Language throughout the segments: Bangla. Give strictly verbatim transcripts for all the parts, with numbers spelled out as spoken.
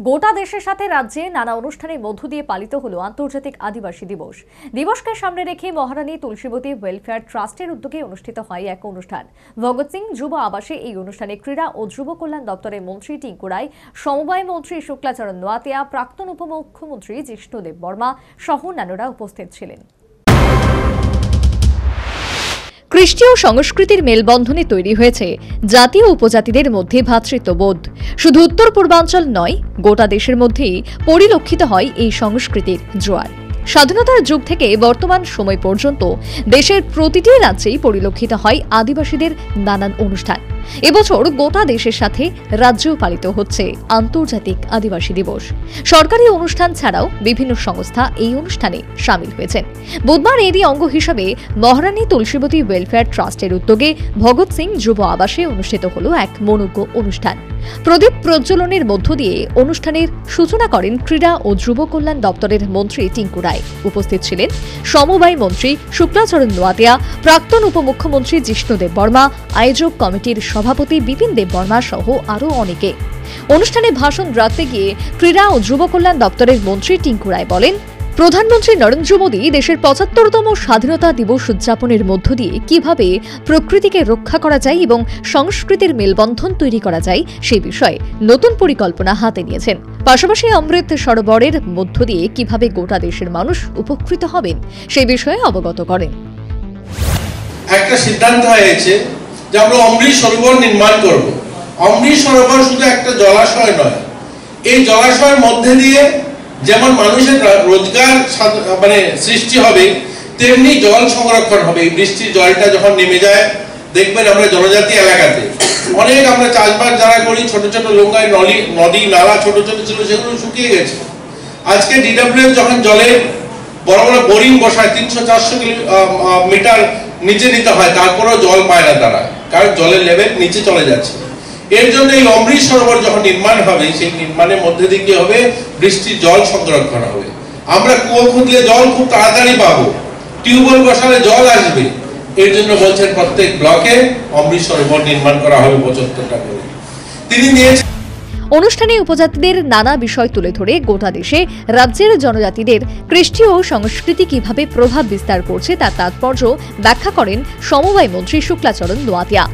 গোটা দেশের সাথে রাজ্যে নানা অনুষ্ঠানের মধ্য দিয়ে পালিত হলো আন্তর্জাতিক আদিবাসী দিবস। দিবসকে সামনে রেখে মহারানী তুলসীবতী ওয়েলফেয়ার ট্রাস্টের উদ্যোগে অনুষ্ঠিত হয় এক অনুষ্ঠান। ভগৎ সিং যুব আবাসে এই অনুষ্ঠানে ক্রীড়া ও যুব কল্যাণ দপ্তরের মন্ত্রী টিঙ্কু রায়, সমবায় মন্ত্রী শুক্লাচরণ নোয়াতিয়া, প্রাক্তন উপমুখ্যমন্ত্রী জিষ্ণু দেববর্মা সহ অন্যান্যরা উপস্থিত ছিলেন। কৃষ্টি ও সংস্কৃতির মেলবন্ধনে তৈরি হয়েছে জাতি ও উপজাতিদের মধ্যে ভ্রাতৃত্ববোধ। শুধু উত্তর পূর্বাঞ্চল নয়, গোটা দেশের মধ্যেই পরিলক্ষিত হয় এই সংস্কৃতির জোয়ার। স্বাধীনতার যুগ থেকে বর্তমান সময় পর্যন্ত দেশের প্রতিটি রাজ্যেই পরিলক্ষিত হয় আদিবাসীদের নানান অনুষ্ঠান। এবছর গোটা দেশের সাথে রাজ্যেও পালিত হচ্ছে আন্তর্জাতিক আদিবাসী দিবস। সরকারি অনুষ্ঠান ছাড়াও বিভিন্ন সংস্থা এই অনুষ্ঠানে সামিল হয়েছেন। বুধবার এরই অঙ্গ হিসাবে মহারানী তুলসীবতী ওয়েলফেয়ার ট্রাস্টের উদ্যোগে ভগৎ সিং যুব আবাসে অনুষ্ঠিত হল এক মনোজ্ঞ অনুষ্ঠান। প্রদীপ প্রজ্বলনের মধ্য দিয়ে অনুষ্ঠানের সূচনা করেন ক্রীড়া ও যুব কল্যাণ দপ্তরের মন্ত্রী টিঙ্কু রায়। উপস্থিত ছিলেন সমবায় মন্ত্রী শুক্লাচরণ নোয়াতিয়া, প্রাক্তন উপমুখ্যমন্ত্রী জিষ্ণু দেববর্মা, আয়োজক কমিটির সভাপতি বিপিন দেববর্মা সহ আরও অনেকে। অনুষ্ঠানে ভাষণ রাখতে গিয়ে ক্রীড়া ও যুব কল্যাণ দপ্তরের মন্ত্রী টিঙ্কু রায় বলেন, প্রধানমন্ত্রী নরেন্দ্র মোদী দেশের পঁচাত্তরতম স্বাধীনতা দিবস উদযাপনের মধ্য দিয়ে কিভাবে প্রকৃতিকে রক্ষা করা যায় এবং সংস্কৃতির মেলবন্ধন তৈরি করা যায় সেই বিষয়ে নতুন পরিকল্পনা হাতে নিয়েছেন। পাশাপাশি অমৃত সরোবরের মধ্য দিয়ে কিভাবে গোটা দেশের মানুষ উপকৃত হবেন সেই বিষয়ে অবগত করেন। একটা সিদ্ধান্ত হয়েছে যে আমরা অমৃত সরোবর নির্মাণ করব। অমৃত সরোবর শুধু একটা জলাশয় নয়, এই জলাশয়ের মধ্যে দিয়ে যেমন মানুষের রোজগার মানে সৃষ্টি হবে, তেমনি জল সংরক্ষণ হবে। বৃষ্টির জলটা যখন নেমে যায়, দেখবেন আমরা জনজাতি এলাকাতে অনেক আমরা চাষবাস যারা করি, ছোট ছোট লোঙ্গায় নদী নদী নালা ছোট ছোট ছিল, সেগুলো শুকিয়ে গেছে। আজকে ডিডব্লিউ যখন জলের বড় বড় বোরিং বসায় তিনশো চারশো মিটার নিচে নিতে হয়, তারপরেও জল পায় না তারা, কারণ জলের লেভেল নিচে চলে যাচ্ছে। এর জন্য এই অমৃত সরোবর যখন নির্মাণ হবে, সেই নির্মাণের মধ্যে দিয়ে কি হবে, বৃষ্টির জল সংরক্ষণ হবে। আমরা কুয়ো খুঁজলে জল খুব তাড়াতাড়ি পাবো, টিউবওয়েল বসালে জল আসবে। এর জন্য বলছেন প্রত্যেক ব্লকে অমৃত সরোবর নির্মাণ করা হবে পঁচাত্তরটা করে। তিনি নিয়েছেন। অনুষ্ঠানে উপজাতিদের নানা বিষয় তুলে ধরে গোটা দেশে রাজ্যের জনজাতিদের কৃষ্টি ও সংস্কৃতি কিভাবে প্রভাব বিস্তার করছে তার তাৎপর্য ব্যাখ্যা করেন সমবায় মন্ত্রী Shuklacharan Noatia.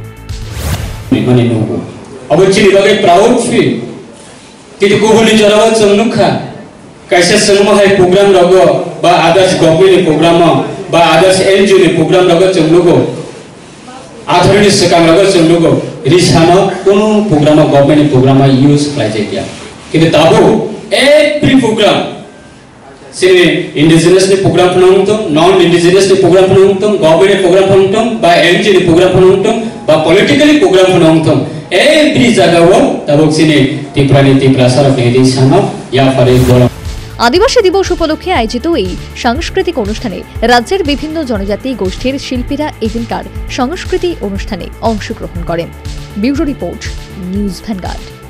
Obecnie bagay proud feel kiti kuhuli jarawa chumnukha kaisa sangma hai program rago ba others government program ba others N G O ni program rago chumnugo athari sekam rago chumnugo risano kono program government program use klaje kya kiti tabu every program sine indigenous ni program phanongtom non indigenous ni program phanongtom government program phanongtom ba N G O ni program phanongtom ba politically program phanongtom every jagawo tabok sine tiprani tipra sarap hedi sano ya pare bora। আদিবাসী দিবস উপলক্ষে আয়োজিত এই সাংস্কৃতিক অনুষ্ঠানে রাজ্যের বিভিন্ন জনজাতি গোষ্ঠীর শিল্পীরা এদিনকার সংস্কৃতি অনুষ্ঠানে অংশগ্রহণ করেন। Bureau report, news vanguard.